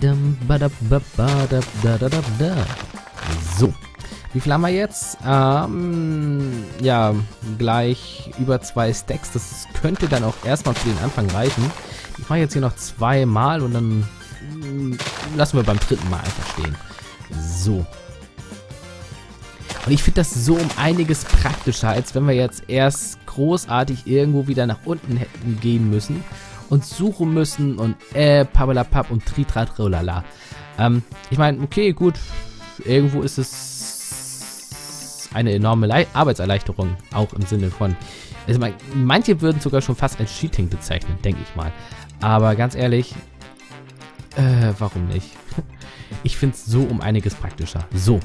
So. Wie viel haben wir jetzt? Ja, gleich über 2 Stacks. Das könnte dann auch erstmal für den Anfang reichen. Ich mache jetzt hier noch 2 Mal und dann lassen wir beim 3. Mal einfach stehen. So. Und ich finde das so um einiges praktischer, als wenn wir jetzt erst großartig irgendwo wieder nach unten hätten gehen müssen und suchen müssen und pappelapapp und tritratrolala. Ich meine, okay, gut, irgendwo ist es eine enorme Arbeitserleichterung, auch im Sinne von, also manche würden sogar schon fast als Cheating bezeichnen, denke ich mal. Aber ganz ehrlich, warum nicht? Ich finde es so um einiges praktischer. So.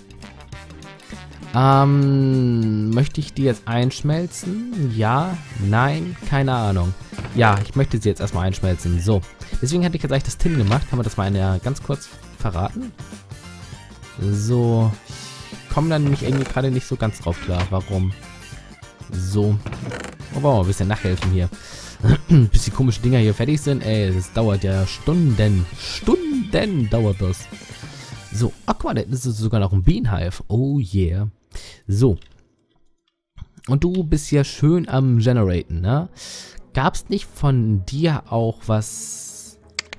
Möchte ich die jetzt einschmelzen? Ja, nein, keine Ahnung. Ja, ich möchte sie jetzt erstmal einschmelzen. So. Deswegen hatte ich jetzt eigentlich das Tin gemacht. Kann man das mal ganz kurz verraten? So. Ich komme dann nämlich irgendwie gerade nicht so ganz drauf klar. Warum? So. Oh, wollen wir mal ein bisschen nachhelfen hier. Bis die komischen Dinger hier fertig sind. Ey, das dauert ja Stunden. Stunden dauert das. So. Ach, guck mal, da ist sogar noch ein Beehive. Oh yeah. So. Und du bist ja schön am Generaten, ne? Gab's nicht von dir auch was...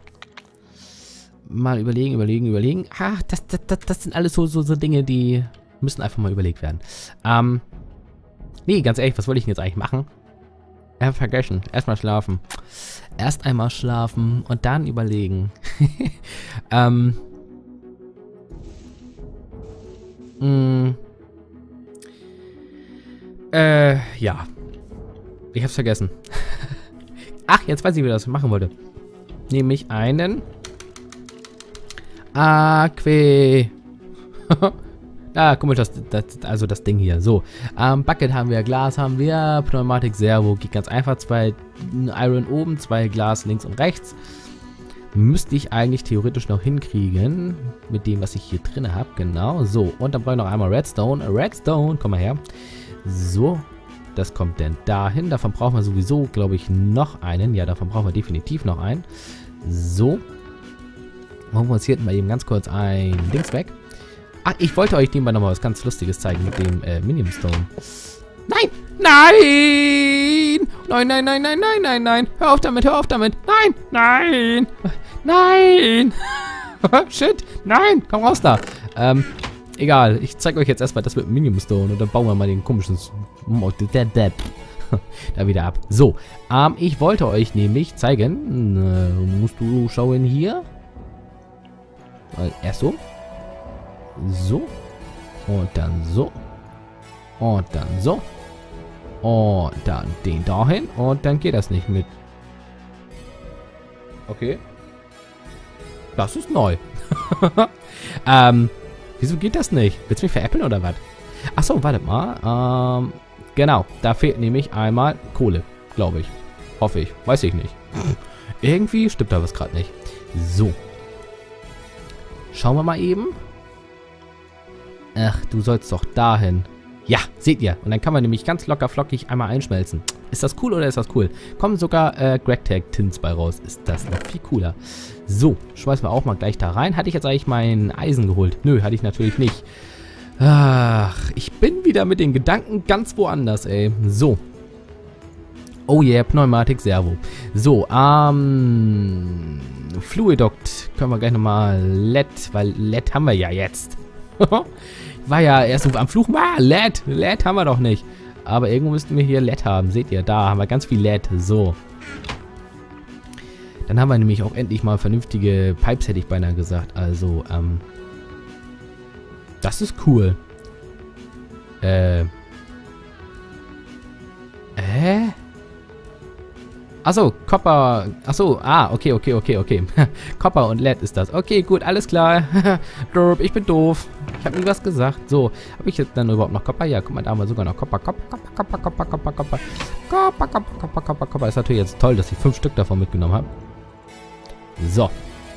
Mal überlegen. Ah, das sind alles so Dinge, die müssen einfach mal überlegt werden. Nee, ganz ehrlich, was wollte ich denn jetzt eigentlich machen? Vergessen. Erstmal schlafen. Erst einmal schlafen und dann überlegen. Ja. Ich hab's vergessen. Ach, jetzt weiß ich, wie das machen wollte. Nämlich einen Aquä. Guck mal, also das Ding hier. So. Bucket haben wir, Glas haben wir, Pneumatik Servo. Geht ganz einfach. 2 Iron oben, 2 Glas links und rechts. Müsste ich eigentlich theoretisch noch hinkriegen. Mit dem, was ich hier drin habe. Genau. So. Und dann brauche ich noch einmal Redstone. Redstone. Komm mal her. So. Das kommt dann dahin. Davon brauchen wir sowieso, glaube ich, noch einen. Ja, davon brauchen wir definitiv noch einen. So. Machen wir uns hier mal eben ganz kurz ein Dings weg. Ach, ich wollte euch nebenbei nochmal was ganz Lustiges zeigen mit dem Minium Stone. Nein! Nein! Nein, nein, nein, nein, nein, nein, nein! Hör auf damit, hör auf damit! Nein! Nein! Nein! Shit! Nein! Komm raus da! Egal. Ich zeige euch jetzt erstmal das mit Minium Stone und dann bauen wir mal den komischen da wieder ab. So. Ich wollte euch nämlich zeigen. Musst du schauen hier. Erst so. So. Und dann so. Und dann so. Und dann den dahin. Und dann geht das nicht mit. Okay. Das ist neu. Wieso geht das nicht? Willst du mich veräppeln oder was? Achso, warte mal. Genau. Da fehlt nämlich einmal Kohle. Glaube ich. Hoffe ich. Weiß ich nicht. Irgendwie stimmt da was gerade nicht. So. Schauen wir mal eben. Ach, du sollst doch dahin. Ja, seht ihr. Und dann kann man nämlich ganz locker flockig einmal einschmelzen. Ist das cool oder ist das cool? Kommen sogar GregTag-Tins bei raus. Ist das noch viel cooler. So, schmeißen wir auch mal gleich da rein. Hatte ich jetzt eigentlich mein Eisen geholt? Nö, hatte ich natürlich nicht. Ach, ich bin wieder mit den Gedanken ganz woanders, ey. So. Oh yeah, Pneumatik Servo. So, Fluidoct können wir gleich nochmal LED, weil LED haben wir ja jetzt. War ja erst am Fluchen. LED haben wir doch nicht. Aber irgendwo müssten wir hier LED haben. Seht ihr, da haben wir ganz viel LED. So. Dann haben wir nämlich auch endlich mal vernünftige Pipes, hätte ich beinahe gesagt. Also, das ist cool. Achso, Copper. Achso, okay. Copper und LED ist das. Okay, gut, alles klar. Ich bin doof. Ich habe nie was gesagt. So, habe ich jetzt dann überhaupt noch Copper? Ja, guck mal, da haben wir sogar noch Copper. Copper. Ist natürlich jetzt toll, dass ich 5 Stück davon mitgenommen habe. So.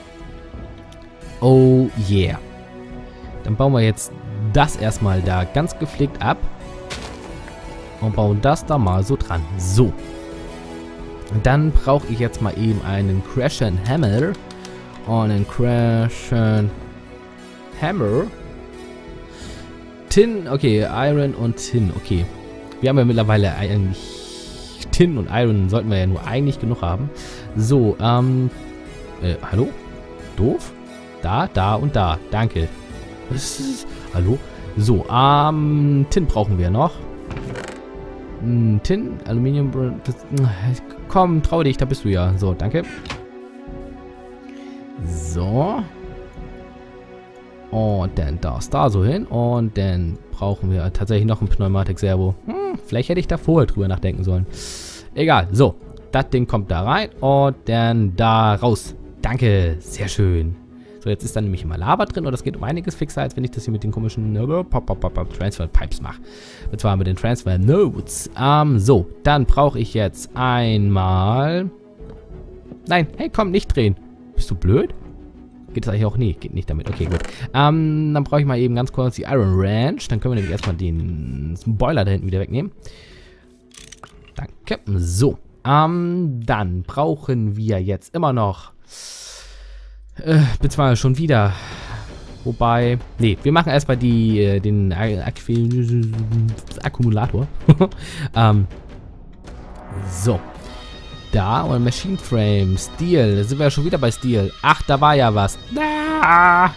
Oh yeah. Dann bauen wir jetzt das erstmal da ganz gepflegt ab. Und bauen das da mal so dran. So. Und dann brauche ich jetzt mal eben einen Crash and Hammer. Und dann crashen. Hammer. Tin, okay, Iron und Tin, okay. Wir haben ja mittlerweile eigentlich Tin und Iron sollten wir ja nur eigentlich genug haben. So, hallo? Doof? Da und da. Danke. Hallo? So, Tin brauchen wir noch. Tin, Aluminium, komm, trau dich, da bist du ja. So, danke. So. Und dann das da so hin. Und dann brauchen wir tatsächlich noch ein Pneumatik-Servo. Vielleicht hätte ich da vorher drüber nachdenken sollen. Egal. So. Das Ding kommt da rein. Und dann da raus. Danke. Sehr schön. So, jetzt ist da nämlich immer Lava drin. Und das geht um einiges fixer, als wenn ich das hier mit den komischen Transfer Pipes mache. Und zwar mit den Transfer Nodes. So. Dann brauche ich jetzt einmal... Nein. Hey, komm, nicht drehen. Bist du blöd? Geht das eigentlich auch? Nee, geht nicht damit. Okay, gut. Dann brauche ich mal eben ganz kurz die Iron Ranch. Dann können wir nämlich erstmal den Boiler da hinten wieder wegnehmen. Danke. So. Dann brauchen wir jetzt immer noch... beziehungsweise schon wieder. Wobei... Nee, wir machen erstmal den Akkumulator. So. Da, und Machine Frame, Steel, da sind wir ja schon wieder bei Steel. Ach, da war ja was. Ah.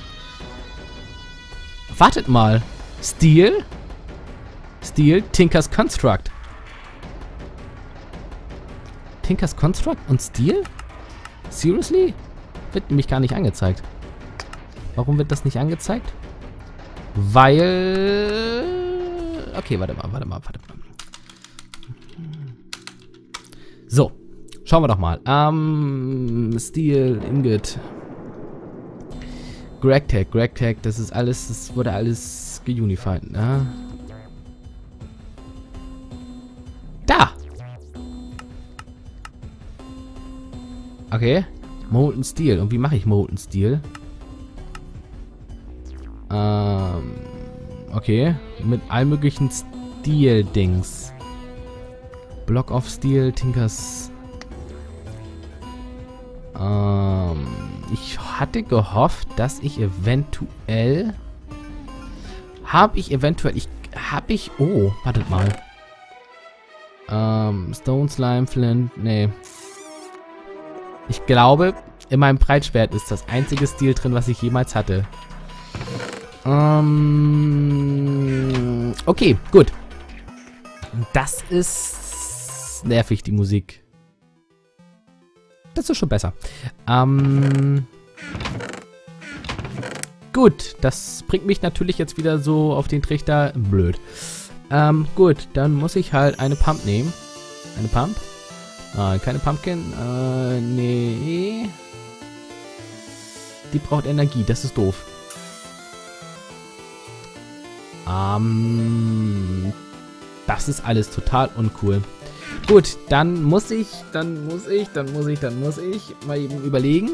Wartet mal. Steel? Steel, Tinker's Construct. Tinker's Construct und Steel? Seriously? Wird nämlich gar nicht angezeigt. Warum wird das nicht angezeigt? Weil... Okay, warte mal. So. Schauen wir doch mal. Steel, Ingot. GregTech, das ist alles, das wurde alles geunified, ne? Da! Okay. Molten Steel. Und wie mache ich Molten Steel? Okay. Mit allen möglichen Steel-Dings. Block of Steel, Tinkers... ich hatte gehofft, dass ich eventuell... Oh, wartet mal. Stone, Slime, Flint, nee. Ich glaube, in meinem Breitschwert ist das einzige Stil drin, was ich jemals hatte. Okay, gut. Das ist nervig, die Musik. Das ist schon besser. Gut, das bringt mich natürlich jetzt wieder so auf den Trichter. Blöd. Gut, dann muss ich halt eine Pump nehmen. Eine Pump? Keine Pumpkin. Nee. Die braucht Energie, das ist doof. Das ist alles total uncool. Gut, dann muss ich mal eben überlegen.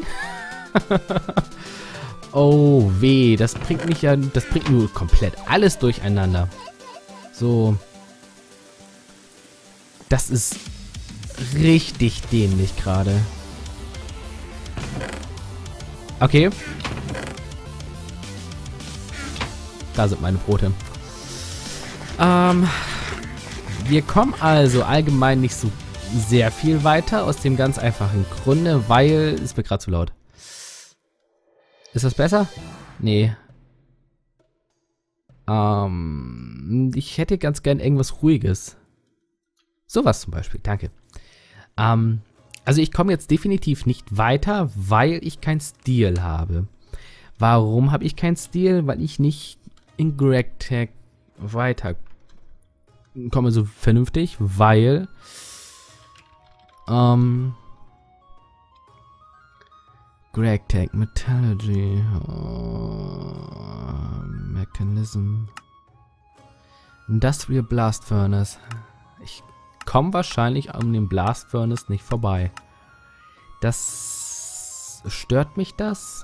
Oh weh, das bringt nur komplett alles durcheinander. So. Das ist richtig dämlich gerade. Okay. Da sind meine Brote. Wir kommen also allgemein nicht so sehr viel weiter, aus dem ganz einfachen Grunde, weil... Ist mir gerade zu laut. Ist das besser? Nee. Ich hätte ganz gern irgendwas Ruhiges. Sowas zum Beispiel, danke. Also ich komme jetzt definitiv nicht weiter, weil ich kein Stil habe. Warum habe ich kein Stil? Weil ich nicht in GregTech weiter komme so vernünftig, weil GregTech, Metallurgy, Mechanism, Industrial Blast Furnace. Ich komme wahrscheinlich an dem Blast Furnace nicht vorbei. Das stört mich das?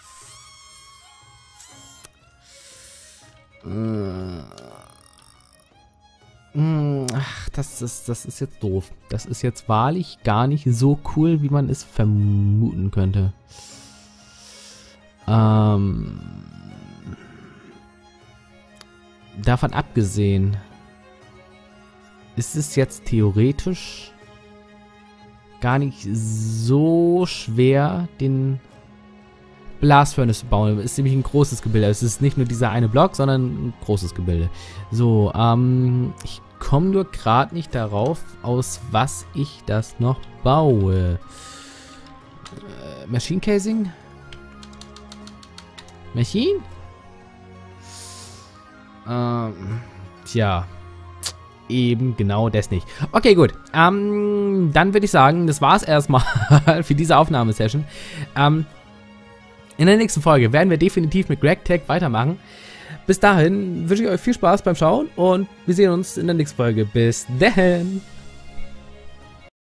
Ach, das ist jetzt doof. Das ist jetzt wahrlich gar nicht so cool, wie man es vermuten könnte. Davon abgesehen, ist es jetzt theoretisch gar nicht so schwer, den Blast Furnace zu bauen. Es ist nämlich ein großes Gebilde. Es ist nicht nur dieser eine Block, sondern ein großes Gebilde. So, ich komme nur gerade nicht darauf, aus was ich das noch baue. Machine Casing? Machine? Tja. Eben genau das nicht. Okay, gut. Dann würde ich sagen, das war's erstmal für diese Aufnahmesession. In der nächsten Folge werden wir definitiv mit GregTech weitermachen. Bis dahin wünsche ich euch viel Spaß beim Schauen und wir sehen uns in der nächsten Folge. Bis dahin.